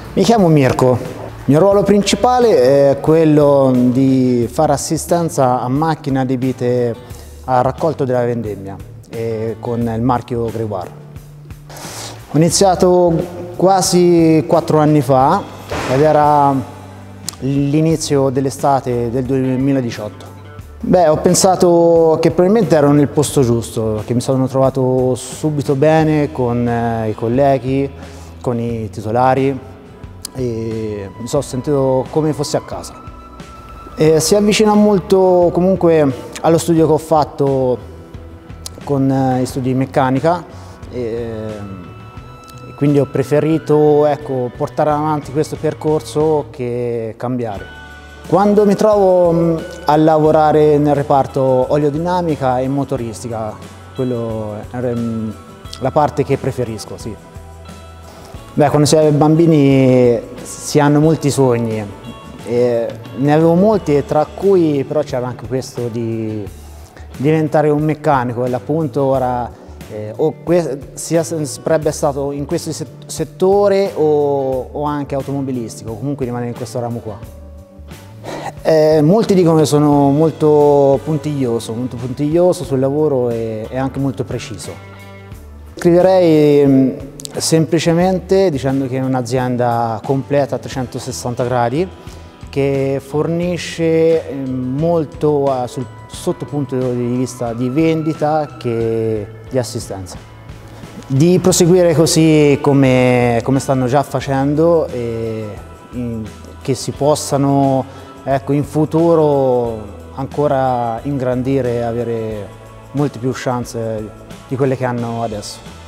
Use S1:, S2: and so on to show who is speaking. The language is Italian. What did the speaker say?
S1: Mi chiamo Mirko, il mio ruolo principale è quello di fare assistenza a macchine adibite al raccolto della vendemmia con il marchio Grégoire. Ho iniziato quasi 4 anni fa ed era l'inizio dell'estate del 2018. Ho pensato che probabilmente ero nel posto giusto, che mi sono trovato subito bene con i colleghi, con i titolari e mi sono sentito come fossi a casa. Si avvicina molto comunque allo studio che ho fatto con gli studi di meccanica e quindi ho preferito portare avanti questo percorso che cambiare. Quando mi trovo a lavorare nel reparto oleodinamica e motoristica, quello è la parte che preferisco, sì. Quando si è bambini si hanno molti sogni, ne avevo molti e tra cui però c'era anche questo di diventare un meccanico e appunto ora sarebbe stato in questo settore o anche automobilistico, comunque rimanere in questo ramo qua. Molti dicono che sono molto puntiglioso sul lavoro e anche molto preciso. Scriverei semplicemente dicendo che è un'azienda completa a 360 gradi che fornisce molto sotto punto di vista di vendita che di assistenza. Di proseguire così come stanno già facendo e che si possano in futuro ancora ingrandire e avere molte più chance di quelle che hanno adesso.